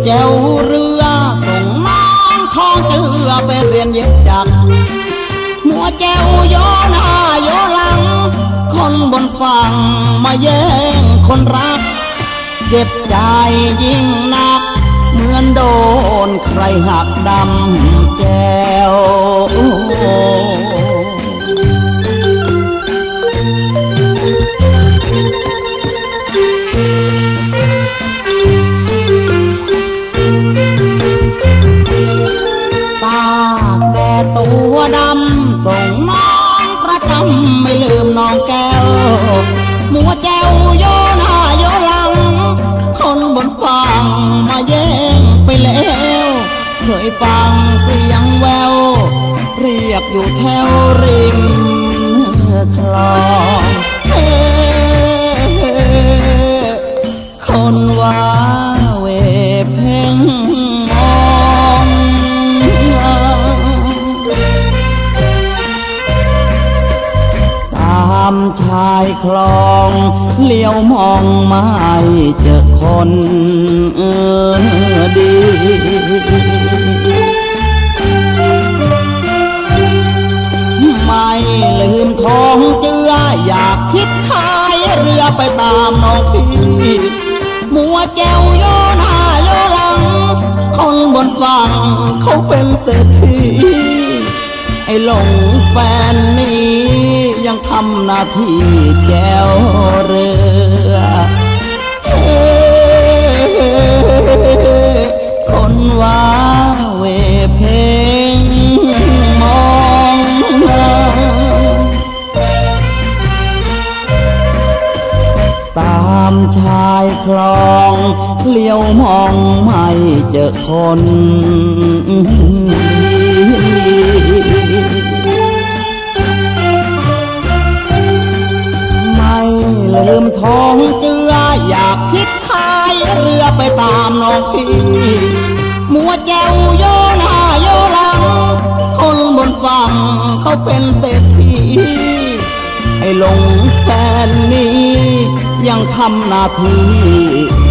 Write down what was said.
แจวเรือส่งน้องท้องเจือไปเรียนเย็บจักรมัวแจวโยหน้าโยหลังคนบนฝั่งมาแย่งคนรักเจ็บใจยิ่งนักเหมือนโดนใครหักดำแจวตากแดดตัวดำส่งน้องประจำไม่ลืมน้องแก้วมัวแจวโยหน้าโยหลังคนบนฝั่งมาแย่งไปแล้วเคยฟังเสียงแววเรียกอยู่แถวริมคลองคนว่าเวเพ่งมองตามชายคลองเลี้ยวมองไม่เจอคนดีไม่ลืมท้องเจืออยากคิดขายเรือไปตามน้องพี่มัวแจวโยหน้าโยหลังคนบนฝั่งเขาเป็นเศรษฐีไอ้หลงแฟนนี้ยังทำหน้าที่แจวเรือคนว่าเวเพงมองตามชายคลองเลี้ยวมองไม่เจอคนไม่ลืมท้องเจืออยากคิดขายเรือไปตามน้องพี่มัวแจวโยหน้าโยหลังคนบนฝั่งเขาเป็นเศรษฐีไอ้หลงแฟนนี้ยังทำหน้าที่